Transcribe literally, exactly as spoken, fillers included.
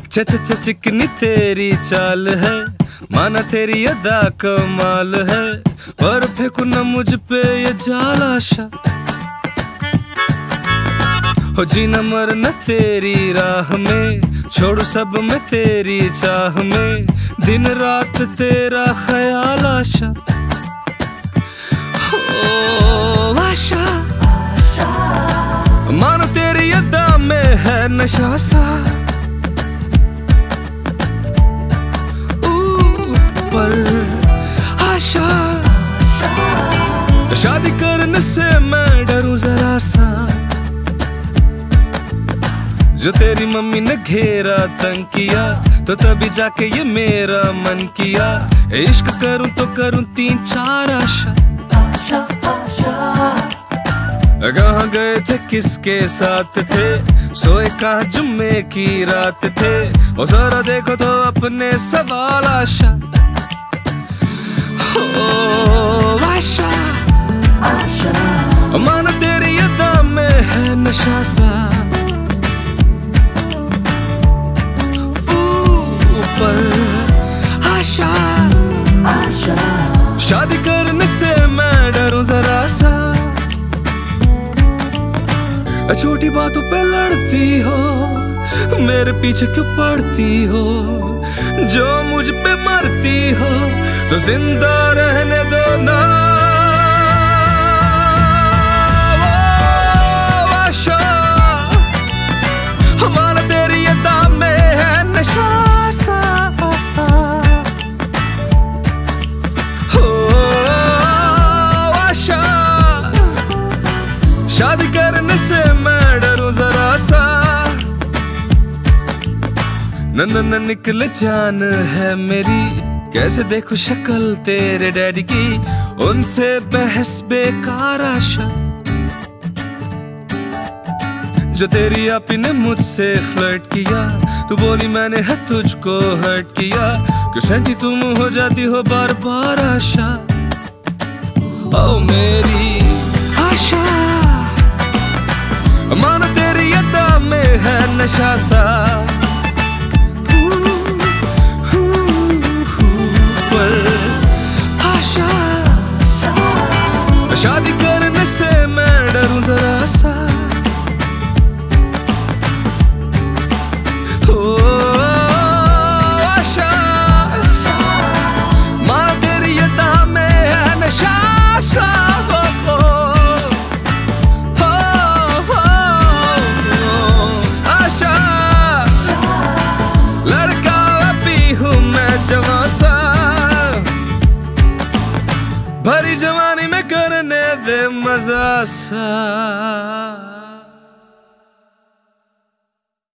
च च च चिकनी तेरी चाल है, माना तेरी अदा कमाल है, पर फेंकू न मुझ पे ये जाल आशा। हो जीना मरना तेरी राह में, छोड़ू सब मैं तेरी चाह में, दिन रात तेरा ख्याल आशा। ओ आशा, मानो तेरी अदा में है नशा सा, पर आशा। शादी करने से मैं डरूं जरा सा, जो तेरी मम्मी ने घेरा तंग किया, तो तभी जाके ये मेरा मन किया, इश्क करूं तो करूं तीन चार आशा। आशा आशा, कहाँ गए थे किसके साथ थे, सोए कहाँ जुम्मे की रात थे, ओ जरा देखो तो अपने सवाल आशा। ओ आशा आशा, मानो तेरी अदा में है नशा सा, ऊपर आशा आशा। शादी करने से मैं डरूं जरा सा, छोटी बातों पे लड़ती हो, मेरे पीछे क्यों पड़ती हो, जो मुझ पे मरती हो तो जिंदा रहने दो ना। आशा, हमारा तेरी अदा में है नशा सा, हो आशा। शादी करने से मैं डरूं जरा सा, न न न निकले जान है मेरी, कैसे देखो शक्ल तेरे डैडी की, उनसे बहस बेकार आशा। जो तेरी आपी ने मुझसे फ्लर्ट किया, तू बोली मैंने है तुझको हर्ट किया, क्यों सेंटी तुम हो जाती हो बार बार आशा। ओ मेरी आशा, मानो तेरी अदा में है नशा सा, शादी करने से मैं डरूं जरा सा, ओ आशा, मानो तेरी अदा में है नशा सा, ओ, ओ, ओ, ओ, आशा। लड़का अभी हूँ मैं जवां सा, भरी जवानी में करने दे मजा सा।